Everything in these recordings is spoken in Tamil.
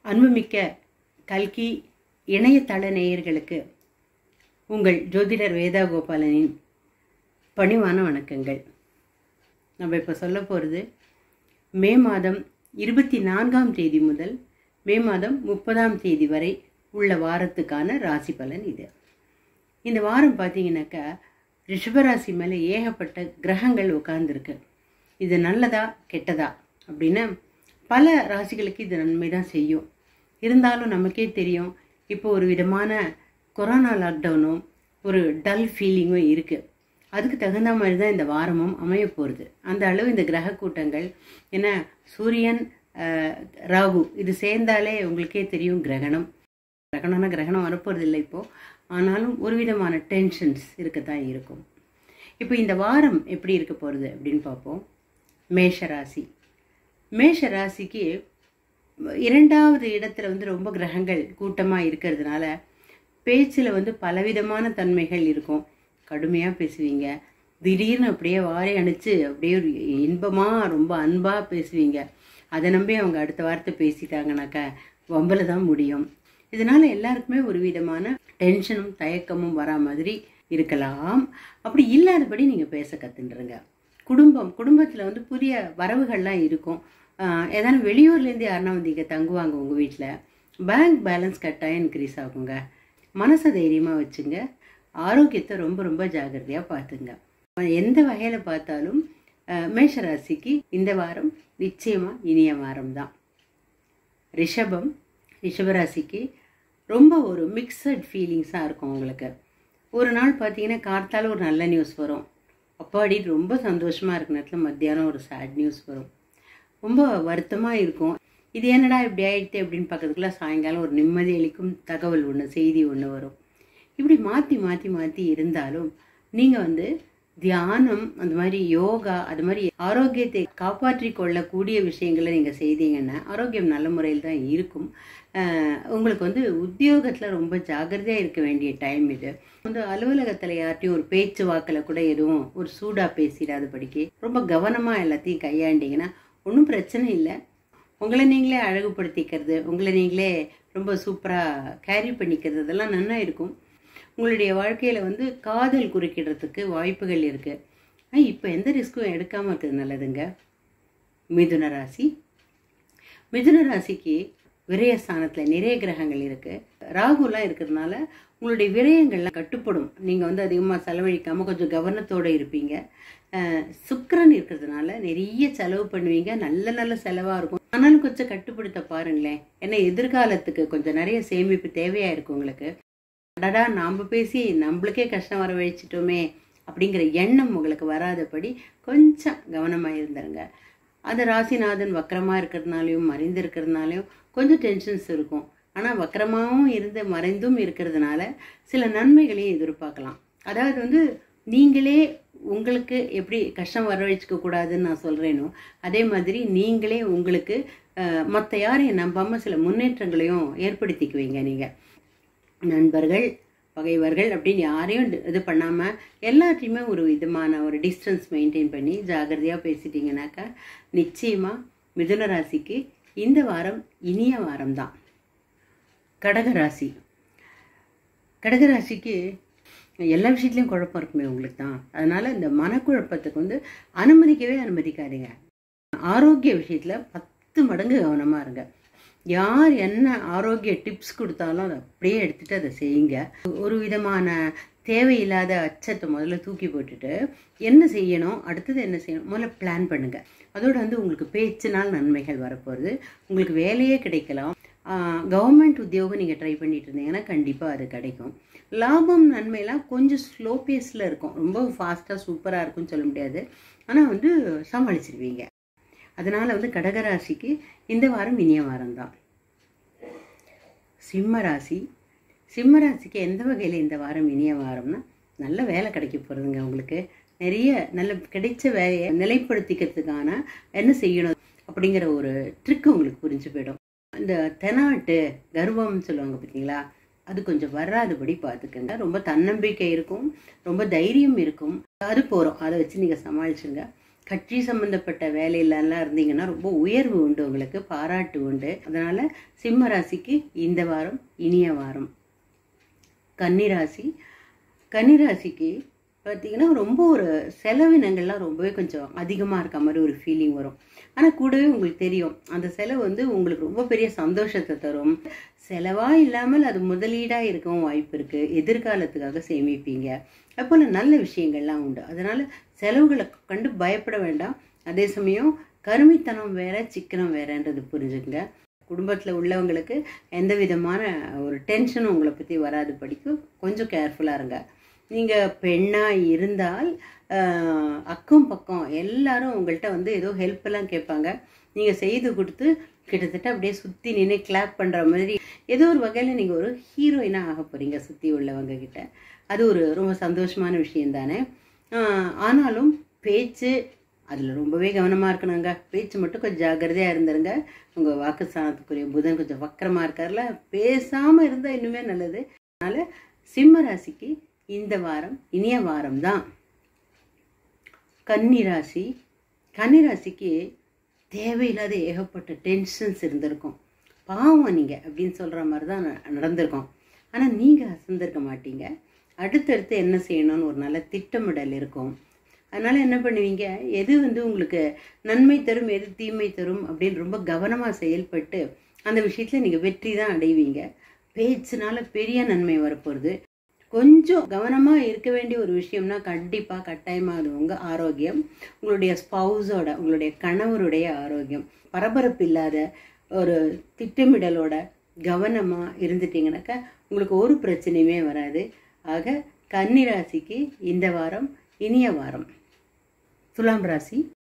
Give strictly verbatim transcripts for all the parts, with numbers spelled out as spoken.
அன்புமிக்க கல்கி இணையதள நேயர்களுக்கு உங்கள் ஜோதிடர் வேதா கோபாலனின் பணிவான வணக்கங்கள். நம்ம இப்போ சொல்ல போகிறது மே மாதம் இருபத்தி நான்காம் தேதி முதல் மே மாதம் முப்பதாம் தேதி வரை உள்ள வாரத்துக்கான ராசி பலன் இது. இந்த வாரம் பார்த்தீங்கன்னாக்கா ரிஷபராசி மேலே ஏகப்பட்ட கிரகங்கள் உட்கார்ந்துருக்கு. இது நல்லதா கெட்டதா அப்படின்னா பல ராசிகளுக்கு இது நன்மை தான் செய்யும். இருந்தாலும் நமக்கே தெரியும், இப்போ ஒரு விதமான கொரோனா லாக்டவுனும் ஒரு டல் ஃபீலிங்கும் இருக்குது. அதுக்கு தகுந்த மாதிரி தான் இந்த வாரமும் அமைய போகிறது. அந்த அளவு இந்த கிரக கூட்டங்கள், ஏன்னா சூரியன் ராகு இது சேர்ந்தாலே உங்களுக்கே தெரியும் கிரகணம். கிரகணம்னா கிரகணம் வரப்போகிறது இல்லை இப்போது, ஆனாலும் ஒரு விதமான டென்ஷன்ஸ் இருக்க தான் இருக்கும். இப்போ இந்த வாரம் எப்படி இருக்க போகிறது அப்படின்னு பார்ப்போம். மேஷராசி மேஷ ராசிக்கு இரண்டாவது இடத்துல வந்து ரொம்ப கிரகங்கள் கூட்டமாக இருக்கிறதுனால பேச்சில் வந்து பலவிதமான தன்மைகள் இருக்கும். கடுமையாக பேசுவீங்க, திடீர்னு அப்படியே வாரி அணைச்சு அப்படியே ஒரு இன்பமாக ரொம்ப அன்பாக பேசுவீங்க. அதை நம்பி அவங்க அடுத்த வார்த்தை பேசிட்டாங்கனாக்கா வம்பல தான் முடியும். இதனால் எல்லாருக்குமே ஒரு விதமான டென்ஷனும் தயக்கமும் வரா மாதிரி இருக்கலாம். அப்படி இல்லாதபடி நீங்கள் பேச கற்றுண்டுருங்க. குடும்பம் குடும்பத்தில் வந்து புதிய வரவுகள்லாம் இருக்கும். ஏதாவது வெளியூர்லேருந்து யாருன்னா வந்து இங்கே தங்குவாங்க உங்கள் வீட்டில். பேங்க் பேலன்ஸ் கட்டாயம் இன்க்ரீஸ் ஆகுங்க. மனசை தைரியமாக வச்சுங்க. ஆரோக்கியத்தை ரொம்ப ரொம்ப ஜாகிரதையாக பார்த்துங்க. எந்த வகையில் பார்த்தாலும் மேஷராசிக்கு இந்த வாரம் நிச்சயமாக இனிய வாரம் தான். ரிஷபம் ரிஷபராசிக்கு ரொம்ப ஒரு மிக்சட் ஃபீலிங்ஸாக இருக்கும் உங்களுக்கு. ஒரு நாள் பார்த்தீங்கன்னா கார்த்தால ஒரு நல்ல நியூஸ் வரும், அப்பாடி ரொம்ப சந்தோஷமாக இருக்கிற நேரத்தில் மத்தியானம் ஒரு சேட் நியூஸ் வரும், ரொம்ப வருத்தமாக இருக்கும். இது என்னடா இப்படி ஆகிடுது அப்படின்னு பார்க்கறதுக்குள்ள சாயங்காலம் ஒரு நிம்மதி அளிக்கும் தகவல் ஒன்று, செய்தி ஒன்று வரும். இப்படி மாற்றி மாற்றி மாற்றி இருந்தாலும் நீங்கள் வந்து தியானம், அந்த மாதிரி யோகா, அது மாதிரி ஆரோக்கியத்தை காப்பாற்றி கொள்ளக்கூடிய விஷயங்களை நீங்கள் செய்தீங்கன்னா ஆரோக்கியம் நல்ல முறையில் தான் இருக்கும். உங்களுக்கு வந்து உத்தியோகத்தில் ரொம்ப ஜாகிரதையாக இருக்க வேண்டிய டைம் இது. வந்து அலுவலகத்தில் யார்ட்டையும் ஒரு பேச்சு வாக்கில் கூட எதுவும் ஒரு சூடாக பேசிடாதபடிக்கு ரொம்ப கவனமாக எல்லாத்தையும் கையாண்டிங்கன்னா ஒன்றும் பிரச்சனை இல்லை. உங்களை நீங்களே அழகுபடுத்திக்கிறது, உங்களை நீங்களே ரொம்ப சூப்பராக கேரி பண்ணிக்கிறது, இதெல்லாம் நல்லா இருக்கும். உங்களுடைய வாழ்க்கையில் வந்து காதல் குறுக்கிடுறதுக்கு வாய்ப்புகள் இருக்குது. இப்போ எந்த ரிஸ்க்கும் எடுக்காமல் இருக்கிறது நல்லதுங்க. மிதுன ராசி மிதுன ராசிக்கு விரயஸ்தானத்தில் நிறைய கிரகங்கள் இருக்குது. ராகுலாம் இருக்கிறதுனால உங்களுடைய விரயங்கள்லாம் கட்டுப்படும். நீங்கள் வந்து அதிகமாக செலவழிக்காமல் கொஞ்சம் கவனத்தோடு இருப்பீங்க. சுக்கிரன் இருக்கிறதுனால நிறைய செலவு பண்ணுவீங்க, நல்ல நல்ல செலவாக இருக்கும். ஆனாலும் கொஞ்சம் கட்டுப்படுத்த பாருங்களேன். ஏன்னா எதிர்காலத்துக்கு கொஞ்சம் நிறைய சேமிப்பு தேவையாக இருக்கும் உங்களுக்கு. அடடா நாம் பேசி நம்மளுக்கே கஷ்டம் வர வச்சிட்டோமே அப்படிங்கிற எண்ணம் உங்களுக்கு வராதபடி கொஞ்சம் கவனமாக இருந்துருங்க. அது ராசிநாதன் வக்கரமாக இருக்கிறதுனாலையும் மறைந்து இருக்கிறதுனாலையும் கொஞ்சம் டென்ஷன்ஸ் இருக்கும். ஆனால் வக்கரமாகவும் இருந்து மறைந்தும் இருக்கிறதுனால சில நன்மைகளையும் எதிர்பார்க்கலாம். அதாவது வந்து நீங்களே உங்களுக்கு எப்படி கஷ்டம் வர வச்சுக்க கூடாதுன்னு நான் சொல்கிறேனோ அதே மாதிரி நீங்களே உங்களுக்கு மற்ற யாரையும் நம்பாமல் சில முன்னேற்றங்களையும் ஏற்படுத்திக்குவீங்க. நீங்கள் நண்பர்கள் பகைவர்கள் அப்படின்னு யாரையும் இது பண்ணாமல் எல்லாத்தையுமே ஒரு விதமான ஒரு டிஸ்டன்ஸ் மெயின்டைன் பண்ணி ஜாகிரதையாக பேசிட்டீங்கன்னாக்கா நிச்சயமாக மிதுன ராசிக்கு இந்த வாரம் இனிய வாரம் தான். கடகராசி கடகராசிக்கு எல்லா விஷயத்துலையும் குழப்பம் இருக்குமே உங்களுக்கு தான். அதனால் இந்த மனக்குழப்பத்துக்கு வந்து அனுமதிக்கவே அனுமதிக்காதீங்க. ஆரோக்கிய விஷயத்தில் பத்து மடங்கு கவனமாக இருங்க. யார் என்ன ஆரோக்கிய டிப்ஸ் கொடுத்தாலும் அதை அப்படியே எடுத்துகிட்டு அதை செய்யுங்க. ஒரு விதமான தேவையில்லாத அச்சத்தை முதல்ல தூக்கி போட்டுட்டு என்ன செய்யணும், அடுத்தது என்ன செய்யணும் முதல்ல பிளான் பண்ணுங்கள். அதோடு வந்து உங்களுக்கு பேச்சினால் நன்மைகள் வரப்போகிறது. உங்களுக்கு வேலையே கிடைக்கலாம். கவர்மெண்ட் உத்தியோகம் நீங்கள் ட்ரை பண்ணிட்டு இருந்தீங்கன்னா கண்டிப்பாக அது கிடைக்கும். லாபம் நன்மையெல்லாம் கொஞ்சம் ஸ்லோ பேஸில் இருக்கும், ரொம்ப ஃபாஸ்ட்டாக சூப்பராக இருக்கும்னு சொல்ல முடியாது. ஆனால் வந்து சமாளிச்சிருவீங்க. அதனால் வந்து கடகராசிக்கு இந்த வாரம் இனிய வாரம் தான். சிம்மராசி சிம்மராசிக்கு எந்த வகையில் இந்த வாரம் இனிய வாரம்னா நல்ல வேலை கிடைக்க போகிறதுங்க. உங்களுக்கு நிறைய நல்ல கிடைச்ச வேலையை நிலைப்படுத்திக்கிறதுக்கான என்ன செய்யணும் அப்படிங்கிற ஒரு ட்ரிக் உங்களுக்கு புரிஞ்சு போயிடும். இந்த தெனாட்டு கர்வம்னு சொல்லுவாங்க பார்த்தீங்களா, அது கொஞ்சம் வராதபடி பார்த்துக்கங்க. ரொம்ப தன்னம்பிக்கை இருக்கும், ரொம்ப தைரியம் இருக்கும். அது போகிறோம், அதை வச்சு நீங்கள் சமாளிச்சுங்க. கட்சி சம்பந்தப்பட்ட வேலையிலலாம் இருந்தீங்கன்னா ரொம்ப உயர்வு உண்டு, உங்களுக்கு பாராட்டு உண்டு. அதனால் சிம்ம ராசிக்கு இந்த வாரம் இனிய வாரம். கன்னிராசி கன்னிராசிக்கு பார்த்தீங்கன்னா ரொம்ப ஒரு செலவினங்கள்லாம் ரொம்பவே கொஞ்சம் அதிகமாக இருக்க மாதிரி ஒரு ஃபீலிங் வரும். ஆனால் கூடவே உங்களுக்கு தெரியும் அந்த செலவு வந்து உங்களுக்கு ரொம்ப பெரிய சந்தோஷத்தை தரும். செலவாக இல்லாமல் அது முதலீடாக இருக்கவும் வாய்ப்பு இருக்குது. எதிர்காலத்துக்காக சேமிப்பீங்க. அப்போல நல்ல விஷயங்கள்லாம் உண்டு. அதனால் செலவுகளை கண்டு பயப்பட வேண்டாம். அதே சமயம் கருமித்தனம் வேற சிக்கனம் வேறன்றது புரிஞ்சுக்குங்க. குடும்பத்தில் உள்ளவங்களுக்கு எந்த விதமான ஒரு டென்ஷனும் உங்களை பற்றி வராது படிக்கும். கொஞ்சம் கேர்ஃபுல்லாக இருங்க. நீங்கள் பெண்ணாக இருந்தால் அக்கம் பக்கம் எல்லாரும் உங்கள்கிட்ட வந்து ஏதோ ஹெல்ப்பெல்லாம் கேட்பாங்க. நீங்கள் செய்து கொடுத்து கிட்டத்தட்ட அப்படியே சுற்றி நின்று கிளாப் பண்ணுற மாதிரி ஏதோ ஒரு வகையில் நீங்கள் ஒரு ஹீரோயினாக ஆக போகிறீங்க சுற்றி உள்ளவங்க கிட்ட. அது ஒரு ரொம்ப சந்தோஷமான விஷயம் தானே. ஆனாலும் பேச்சு அதில் ரொம்பவே கவனமாக இருக்கணுங்க. பேச்சு மட்டும் கொஞ்சம் ஜாக்கிரதையாக இருந்துருங்க. உங்கள் வாக்குஸ்தானத்துக்குரிய புதன் கொஞ்சம் வக்கரமாக இருக்கார்ல, பேசாமல் இருந்தால் இன்னுமே நல்லது. அதனால் சிம்ம ராசிக்கு இந்த வாரம் இனிய வாரம் தான். கன்னிராசி கன்னிராசிக்கு தேவையில்லாத ஏகப்பட்ட டென்ஷன்ஸ் இருந்திருக்கும். பாவம் நீங்கள் அப்படின்னு சொல்கிற மாதிரி தான் நடந்திருக்கும். ஆனால் நீங்கள் அசந்திருக்க மாட்டீங்க. அடுத்தடுத்து என்ன செய்யணும்னு ஒரு நல்ல திட்டமிடல் இருக்கும். அதனால் என்ன பண்ணுவீங்க, எது வந்து உங்களுக்கு நன்மை தரும் எது தீமை தரும் அப்படின்னு ரொம்ப கவனமாக செயல்பட்டு அந்த விஷயத்தில் நீங்கள் வெற்றி தான் அடைவீங்க. பேச்சுனால பெரிய நன்மை வரப்போகிறது. கொஞ்சம் கவனமாக இருக்க வேண்டிய ஒரு விஷயம்னா கண்டிப்பாக கட்டாயமாக அது உங்கள் ஆரோக்கியம், உங்களுடைய ஸ்பௌஸோட உங்களுடைய கணவருடைய ஆரோக்கியம். பரபரப்பு இல்லாத ஒரு திட்டமிடலோட கவனமாக இருந்துட்டீங்கன்னாக்கா உங்களுக்கு ஒரு பிரச்சனையுமே வராது. ஆக கன்னிராசிக்கு இந்த வாரம் இனிய வாரம். துலாம் ராசி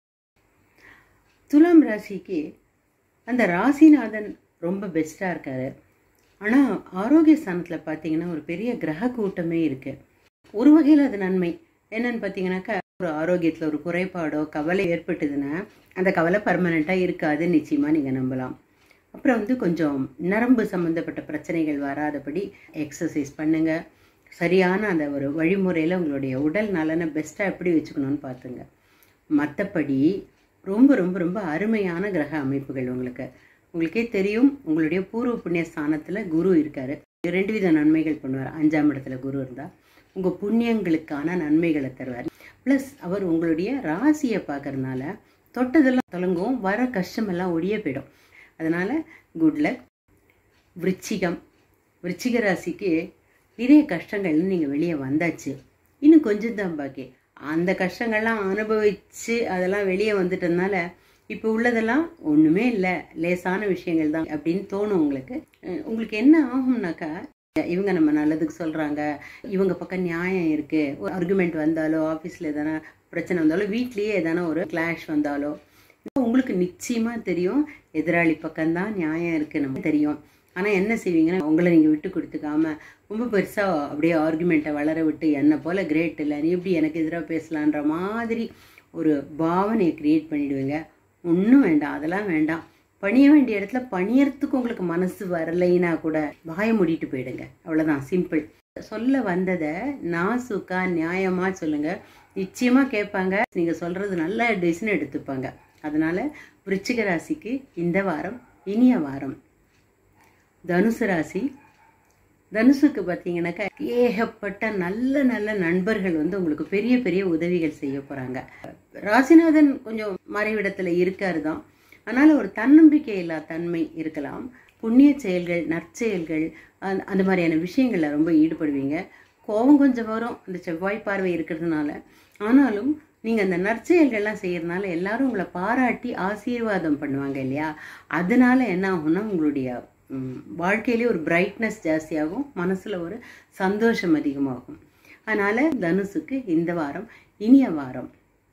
துலாம் ராசிக்கு அந்த ராசிநாதன் ரொம்ப பெஸ்ட்டாக இருக்காரு. ஆனால் ஆரோக்கிய ஸ்தானத்தில் பார்த்தீங்கன்னா ஒரு பெரிய கிரக கூட்டமே இருக்குது. ஒரு வகையில் அது நன்மை. என்னன்னு பார்த்தீங்கன்னாக்கா ஒரு ஆரோக்கியத்தில் ஒரு குறைபாடோ கவலை ஏற்பட்டுதுன்னா அந்த கவலை பர்மனெண்ட்டாக இருக்காது, நிச்சயமாக நீங்கள் நம்பலாம். அப்புறம் வந்து கொஞ்சம் நரம்பு சம்மந்தப்பட்ட பிரச்சனைகள் வராதபடி எக்ஸசைஸ் பண்ணுங்கள். சரியான அந்த ஒரு வழிமுறையில் உங்களுடைய உடல் நலனை பெஸ்ட்டாக எப்படி வச்சுக்கணும்னு பார்த்துங்க. மற்றபடி ரொம்ப ரொம்ப ரொம்ப அருமையான கிரக அமைப்புகள் உங்களுக்கு உங்களுக்கே தெரியும். உங்களுடைய பூர்வ புண்ணிய ஸ்தானத்தில் குரு இருக்கார். ரெண்டு வித நன்மைகள் பண்ணுவார். அஞ்சாம் இடத்துல குரு இருந்தால் உங்கள் புண்ணியங்களுக்கான நன்மைகளை தருவார். ப்ளஸ் அவர் உங்களுடைய ராசியை பார்க்கறதுனால தொட்டதெல்லாம் தொலங்கும், வர கஷ்டமெல்லாம் ஒடிய போயிடும். அதனால் குட் லக். விருச்சிகம் விருச்சிக ராசிக்கு நிறைய கஷ்டங்கள்னு நீங்கள் வெளியே வந்தாச்சு. இன்னும் கொஞ்சம் தான் பாக்கி. அந்த கஷ்டங்கள்லாம் அனுபவித்து அதெல்லாம் வெளியே வந்துட்டதுனால இப்போ உள்ளதெல்லாம் ஒன்றுமே இல்லை, லேசான விஷயங்கள் தான் அப்படின்னு தோணும் உங்களுக்கு. உங்களுக்கு என்ன ஆகும்னாக்கா, இவங்க நம்ம நல்லதுக்கு சொல்கிறாங்க, இவங்க பக்கம் நியாயம் இருக்குது, ஒரு ஆர்குமெண்ட் வந்தாலோ ஆஃபீஸில் எதனா பிரச்சனை வந்தாலோ வீட்லேயே எதனா ஒரு கிளாஷ் வந்தாலோ உங்களுக்கு நிச்சயமாக தெரியும் எதிராளி பக்கம்தான் நியாயம் இருக்குது நம்ம தெரியும். ஆனால் என்ன செய்வீங்கன்னா உங்களை நீங்கள் விட்டு கொடுத்துக்காம ரொம்ப பெருசாக அப்படியே ஆர்குமெண்ட்டை வளர விட்டு என்னை போல் கிரேட் இல்லை, நீ எப்படி எனக்கு எதிராக பேசலான்ற மாதிரி ஒரு பாவனையை க்ரியேட் பண்ணிவிடுவீங்க. ஒன்றும் வேண்டாம், அதெல்லாம் வேண்டாம். பணிய வேண்டிய இடத்துல பணியறதுக்கு உங்களுக்கு மனசு வரலைன்னா கூட வாயை மூடிட்டு போயிடுங்க. அவ்வளோதான், சிம்பிள். சொல்ல வந்ததை நாசுக்கா நியாயமாக சொல்லுங்கள். நிச்சயமாக கேட்பாங்க. நீங்கள் சொல்கிறது நல்ல டிசிஷன் எடுத்துப்பாங்க. அதனால் விருச்சிக ராசிக்கு இந்த வாரம் இனிய வாரம். தனுசு ராசி தனுசுக்கு பார்த்தீங்கன்னாக்கா ஏகப்பட்ட நல்ல நல்ல நண்பர்கள் வந்து உங்களுக்கு பெரிய பெரிய உதவிகள் செய்ய போகிறாங்க. ராசிநாதன் கொஞ்சம் மறைவிடத்தில் இருக்காரு தான். அதனால் ஒரு தன்னம்பிக்கை இல்லா தன்மை இருக்கலாம். புண்ணிய செயல்கள் நற்செயல்கள் அந்த மாதிரியான விஷயங்களில் ரொம்ப ஈடுபடுவீங்க. கோபம் கொஞ்சம் வரும் அந்த செவ்வாய் பார்வை இருக்கிறதுனால. ஆனாலும் நீங்கள் அந்த நற்செயல்கள்லாம் செய்கிறதுனால எல்லாரும் உங்களை பாராட்டி ஆசீர்வாதம் பண்ணுவாங்க இல்லையா. அதனால என்ன ஆகும்னா உங்களுடைய வாழ்க்கையிலே ஒரு பிரைட்னஸ் ஜாஸ்தியாகும், மனசில் ஒரு சந்தோஷம் அதிகமாகும். அதனால் தனுசுக்கு இந்த வாரம் இனிய வாரம்.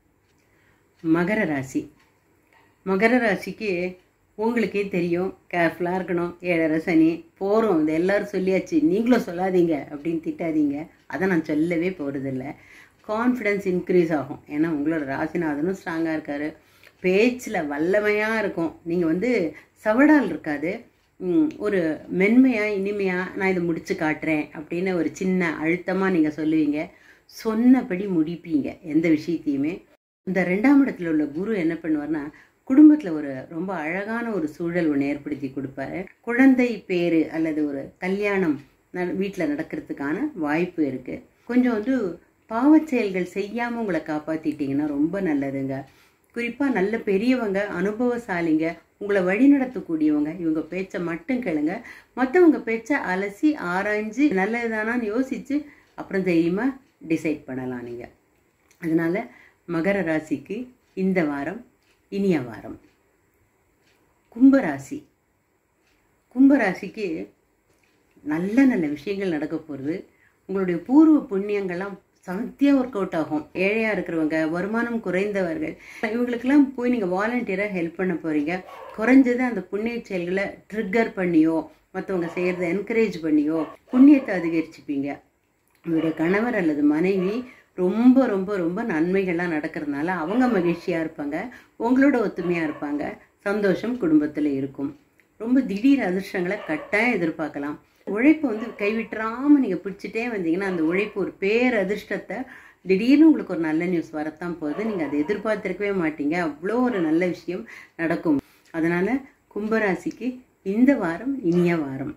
மகர ராசி மகர ராசிக்கு உங்களுக்கே தெரியும், கேர்ஃபுல்லாக இருக்கணும். ஏழரை சனி போகிறோம், இது எல்லோரும் சொல்லியாச்சு, நீங்களும் சொல்லாதீங்க அப்படின்னு திட்டாதீங்க. அதை நான் சொல்லவே போகிறதில்ல. கான்ஃபிடென்ஸ் இன்க்ரீஸ் ஆகும். ஏன்னா உங்களோட ராசிநாதனும் ஸ்ட்ராங்காக இருக்கார். பேச்சில் வல்லமையாக இருக்கும். நீங்கள் வந்து சவடால் இருக்காது, ஒரு மென்மையாக இனிமையாக நான் இதை முடித்து காட்டுறேன் அப்படின்னு ஒரு சின்ன அழுத்தமாக நீங்கள் சொல்லுவீங்க. சொன்னபடி முடிப்பீங்க எந்த விஷயத்தையுமே. இந்த ரெண்டாம் இடத்துல உள்ள குரு என்ன பண்ணுவார்னா குடும்பத்தில் ஒரு ரொம்ப அழகான ஒரு சூழல் ஒன்று ஏற்படுத்தி கொடுப்பாரு. குழந்தை பேரு அல்லது ஒரு கல்யாணம் வீட்டில் நடக்கிறதுக்கான வாய்ப்பு இருக்குது. கொஞ்சம் வந்து பாவச் செயல்கள் செய்யாமல் உங்களை காப்பாற்றிட்டிங்கன்னா ரொம்ப நல்லதுங்க. குறிப்பாக நல்ல பெரியவங்க, அனுபவசாலிங்க, உங்களை வழி நடத்தக்கூடியவங்க, இவங்க பேச்சை மட்டும் கேளுங்க. மற்றவங்க பேச்சை அலசி ஆராய்ஞ்சு நல்லதுதானான்னு யோசித்து அப்புறம் தைரியமாக டிசைட் பண்ணலாம் நீங்கள். அதனால் மகர ராசிக்கு இந்த வாரம் இனிய வாரம். கும்பராசி கும்பராசிக்கு நல்ல நல்ல விஷயங்கள் நடக்க போகிறது. உங்களுடைய பூர்வ புண்ணியங்கள்லாம் சமத்தியாக ஒர்க் அவுட் ஆகும். ஏழையாக இருக்கிறவங்க, வருமானம் குறைந்தவர்கள், இவங்களுக்கெல்லாம் போய் நீங்கள் வாலண்டியராக ஹெல்ப் பண்ண போகிறீங்க. குறைஞ்சது அந்த புண்ணிய செயல்களை ட்ரிக்கர் பண்ணியோ மற்றவங்க செய்கிறத என்கரேஜ் பண்ணியோ புண்ணியத்தை அதிகரிச்சுப்பீங்க. உங்களுடைய கணவர் அல்லது மனைவி ரொம்ப ரொம்ப ரொம்ப நன்மைகள்லாம் நடக்கிறதுனால அவங்க மகிழ்ச்சியாக இருப்பாங்க, உங்களோட ஒத்துமையாக இருப்பாங்க. சந்தோஷம் குடும்பத்தில் இருக்கும். ரொம்ப திடீர் அதிர்ஷ்டங்களை கட்டாயம் எதிர்பார்க்கலாம். உழைப்பை வந்து கைவிட்டுறாமல் நீங்கள் பிடிச்சிட்டே வந்தீங்கன்னா அந்த உழைப்பு ஒரு பேர் அதிர்ஷ்டத்தை திடீர்னு உங்களுக்கு ஒரு நல்ல நியூஸ் வரத்தான் போகுது. நீங்கள் அதை எதிர்பார்த்திருக்கவே மாட்டீங்க. அவ்வளோ ஒரு நல்ல விஷயம் நடக்கும். அதனால் கும்பராசிக்கு இந்த வாரம் இனிய வாரம்.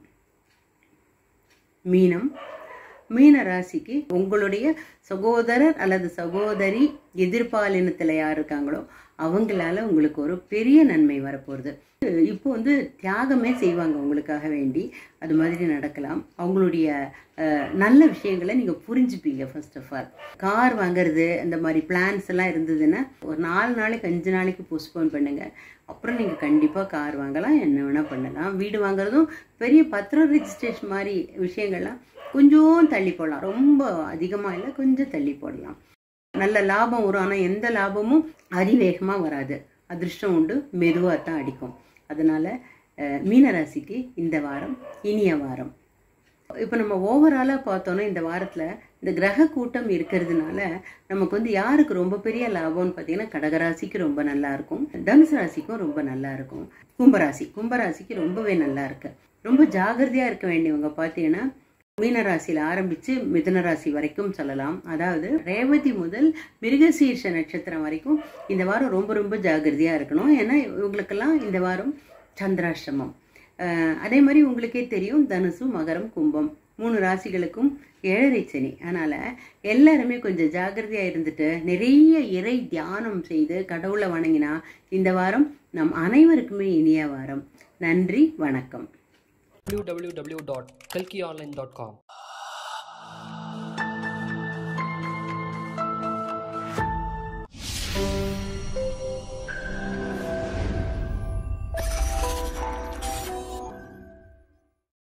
மீனம் மீன ராசிக்கு உங்களுடைய சகோதரர் அல்லது சகோதரி எதிர்பாலினத்தில் யார் இருக்காங்களோ அவங்களால உங்களுக்கு ஒரு பெரிய நன்மை வரப்போகுது. இப்போ வந்து தியாகமே செய்வாங்க உங்களுக்காக வேண்டி, அது மாதிரி நடக்கலாம். அவங்களுடைய நல்ல விஷயங்களை நீங்கள் புரிஞ்சுப்பீங்க. ஃபர்ஸ்ட் ஆஃப் ஆல் கார் வாங்குறது அந்த மாதிரி பிளான்ஸ் எல்லாம் இருந்ததுன்னா ஒரு நாலு நாளைக்கு அஞ்சு நாளைக்கு போஸ்ட்போன் பண்ணுங்க. அப்புறம் நீங்கள் கண்டிப்பாக கார் வாங்கலாம், என்ன வேணால் பண்ணலாம். வீடு வாங்குறதும் பெரிய பத்திரம் ரெஜிஸ்ட்ரேஷன் மாதிரி விஷயங்கள்லாம் கொஞ்சம் தள்ளி போடலாம். ரொம்ப அதிகமாக இல்லை, கொஞ்சம் தள்ளி போடலாம். நல்ல லாபம் வரும். ஆனால் எந்த லாபமும் அதிவேகமாக வராது. அதிர்ஷ்டம் உண்டு, மெதுவாக தான் அடிக்கும். அதனால் மீனராசிக்கு இந்த வாரம் இனிய வாரம். இப்போ நம்ம ஓவராலாக பார்த்தோன்னா இந்த வாரத்தில் இந்த கிரக கூட்டம் இருக்கிறதுனால நமக்கு வந்து யாருக்கு ரொம்ப பெரிய லாபம்னு பார்த்தீங்கன்னா கடகராசிக்கு ரொம்ப நல்லா இருக்கும், தனுசு ராசிக்கும் ரொம்ப நல்லா இருக்கும், கும்பராசி கும்பராசிக்கு ரொம்பவே நல்லா இருக்கு. ரொம்ப ஜாகிரதையாக இருக்க வேண்டியவங்க பார்த்தீங்கன்னா மீனராசியில் ஆரம்பித்து மிதுன ராசி வரைக்கும் சொல்லலாம். அதாவது ரேவதி முதல் மிருகசீர்ஷ நட்சத்திரம் வரைக்கும் இந்த வாரம் ரொம்ப ரொம்ப ஜாகிரதையாக இருக்கணும். ஏன்னா இவங்களுக்கெல்லாம் இந்த வாரம் சந்திராஷ்டமம். அதே மாதிரி உங்களுக்கே தெரியும் தனுசு, மகரம், கும்பம் மூணு ராசிகளுக்கும் ஏழரை சனி. அதனால் எல்லாருமே கொஞ்சம் ஜாகிரதையாக இருந்துட்டு நிறைய இறை தியானம் செய்து கடவுளை வணங்கினா இந்த வாரம் நம் அனைவருக்குமே இனிய வாரம். நன்றி, வணக்கம். w w w dot kalki online dot com